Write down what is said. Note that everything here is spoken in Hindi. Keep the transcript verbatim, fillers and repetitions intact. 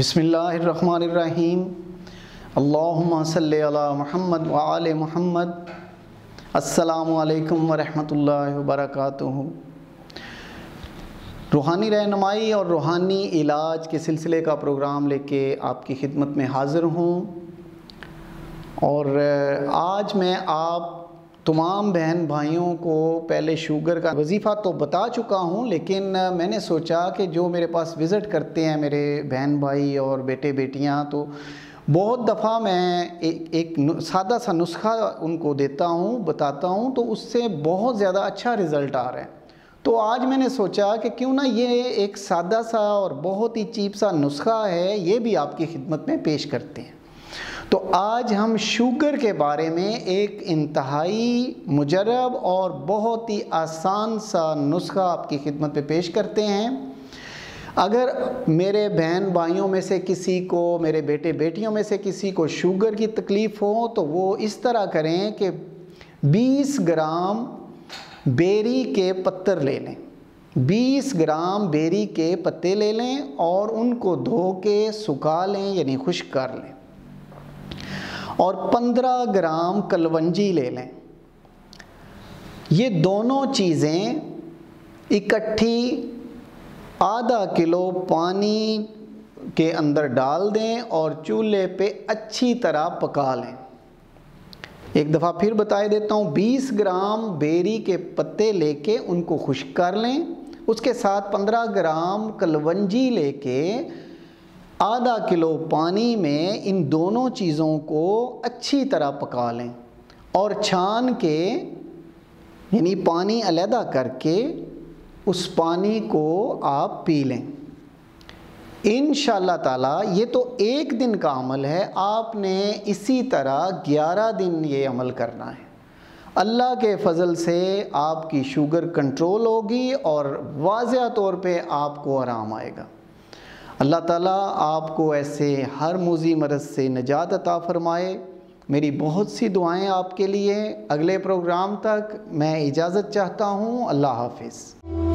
बिस्मिल्लाहिर्रहमानिर्रहीम। अल्लाहुम्मा सल्लि अला मुहम्मद व आले मुहम्मद। अस्सलामु अलैकुम व रहमतुल्लाहि व बरकातुहू। रूहानी रहनुमाई और रूहानी इलाज के सिलसिले का प्रोग्राम लेके आपकी खिदमत में हाज़िर हूँ। और आज मैं आप तमाम बहन भाइयों को पहले शुगर का वजीफ़ा तो बता चुका हूँ, लेकिन मैंने सोचा कि जो मेरे पास विज़िट करते हैं मेरे बहन भाई और बेटे बेटियाँ, तो बहुत दफ़ा मैं एक, एक सादा सा नुस्खा उनको देता हूँ, बताता हूँ, तो उससे बहुत ज़्यादा अच्छा रिज़ल्ट आ रहा है। तो आज मैंने सोचा कि क्यों ना ये एक सादा सा और बहुत ही चीप सा नुस्खा है, ये भी आपकी खिदमत में पेश करते हैं। तो आज हम शुगर के बारे में एक इंतहाई मुजरब और बहुत ही आसान सा नुस्खा आपकी खिदमत में पेश करते हैं। अगर मेरे बहन भाइयों में से किसी को, मेरे बेटे बेटियों में से किसी को शुगर की तकलीफ़ हो, तो वो इस तरह करें कि बीस ग्राम बेरी के पत्तर ले लें। बीस ग्राम बेरी के पत्ते ले लें और उनको धो के सुखा लें, यानी खुश्क कर लें। और पंद्रह ग्राम कलवंजी ले लें। ये दोनों चीज़ें इकट्ठी आधा किलो पानी के अंदर डाल दें और चूल्हे पे अच्छी तरह पका लें। एक दफ़ा फिर बताए देता हूँ, बीस ग्राम बेरी के पत्ते लेके उनको खुश्क कर लें। उसके साथ पंद्रह ग्राम कलवंजी लेके आधा किलो पानी में इन दोनों चीज़ों को अच्छी तरह पका लें और छान के, यानी पानी अलहदा करके उस पानी को आप पी लें। इंशाअल्लाह ताला ये तो एक दिन का अमल है, आपने इसी तरह ग्यारह दिन ये अमल करना है। अल्लाह के फ़ज़ल से आपकी शुगर कंट्रोल होगी और वाज़िया तौर पे आपको आराम आएगा। अल्लाह ताला आपको ऐसे हर मुज़ी मरज़ से निजात अता फ़रमाए। मेरी बहुत सी दुआएं आपके लिए। अगले प्रोग्राम तक मैं इजाज़त चाहता हूँ। अल्लाह हाफ़िज़।